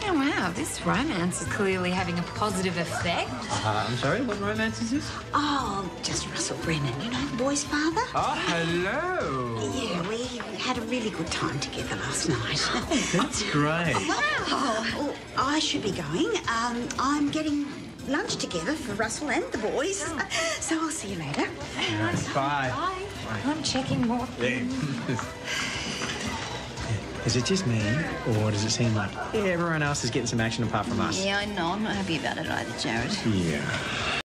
Oh, wow, this romance is clearly having a positive effect. I'm sorry, what romance is this? Oh, just Russell Brennan, you know, the boy's father. Oh, hello. Yeah, we had a really good time together last night. That's great. Wow. Well, I should be going. I'm getting lunch together for Russell and the boys. So I'll see you later. Bye. Bye. I'm checking more things. Is it just me, or does it seem like everyone else is getting some action apart from us? Yeah, I know. I'm not happy about it either, Jared. Yeah.